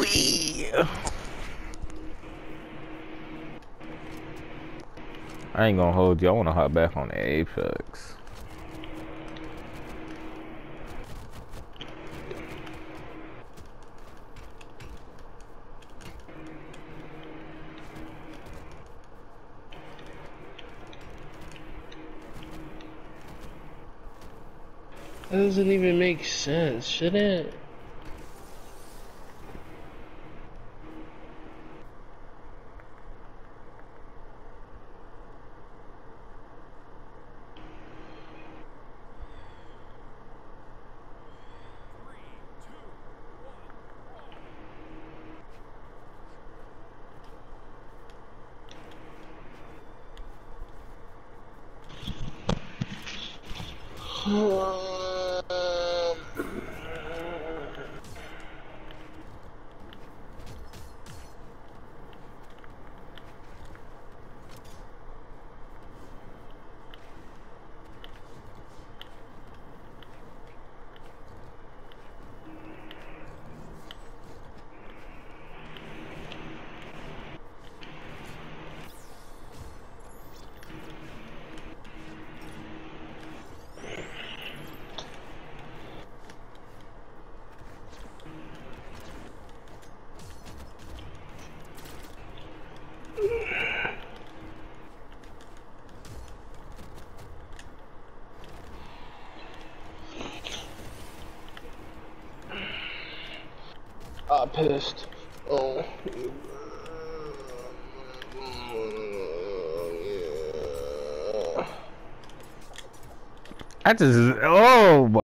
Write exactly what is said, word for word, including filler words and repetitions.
Wee. I ain't gonna hold you. I wanna hop back on the Apex. That doesn't even make sense, shouldn't it? I pissed. Oh. I just oh.